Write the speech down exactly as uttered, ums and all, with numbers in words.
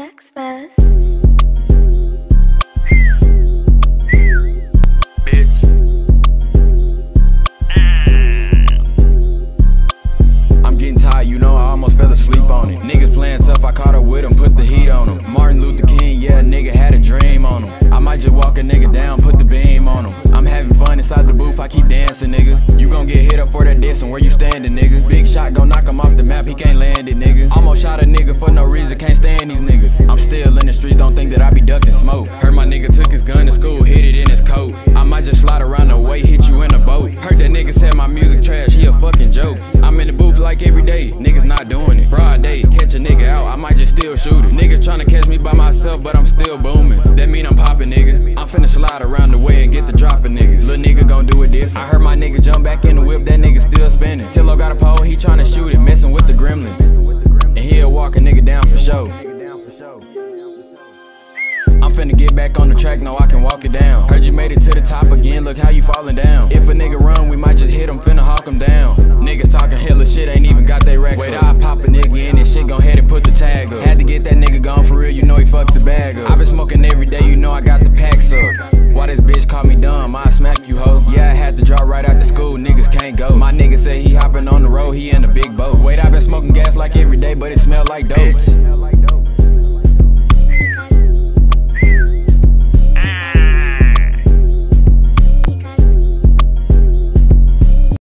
Backspace. Bitch. I'm getting tired, you know I almost fell asleep on it. Niggas playing tough, I caught up with them, put the heat on them. Martin Luther King, yeah, nigga had a dream on him. I might just walk a nigga down, put the beam on him. I'm having fun inside the booth, I keep dancing, nigga. You gon' get hit up for that diss, and where you standing, nigga? Big shot gon' knock him off the map, he can't land it, nigga. Almost shot a nigga for no reason, can't stand these niggas. I'm still in the streets, don't think that I be ducking smoke. Heard my nigga took his gun to school, hid it in his coat. I might just slide around the way, hit you in a boat. Heard that nigga said my music trash, he a fucking joke. I'm in the booth like every day, niggas not doing it. Broad day, catch a nigga out, I might just still shoot it. Niggas tryna catch me by myself, but I'm still booming. That mean I'm popping, nigga. I'm finna slide around the way and get the dropping niggas. Lil' nigga gon' do it different. I heard my nigga jump back in the whip, that nigga still spinning. Tillo got a pole, he tryna shoot it, messing with the gremlin. And he'll walk a nigga down for sure. I'm finna get back on the track, no I can walk it down. Heard you made it to the top again, look how you falling down. If a nigga run, we might just hit him, finna hawk him down. Niggas talking hella shit, ain't even got they racks up. Wait, I pop a nigga in this shit, gon' head and put the tag up. Had to get that nigga gone for real, you know he fucked the bag up. I been smoking every day, you know I got the packs up. Why this bitch call me dumb, I smack you ho. Yeah, I had to drop right after school, niggas can't go. My nigga say he hopping on the road, he in a big boat. Wait, I been smoking gas like every day, but it smell like dope.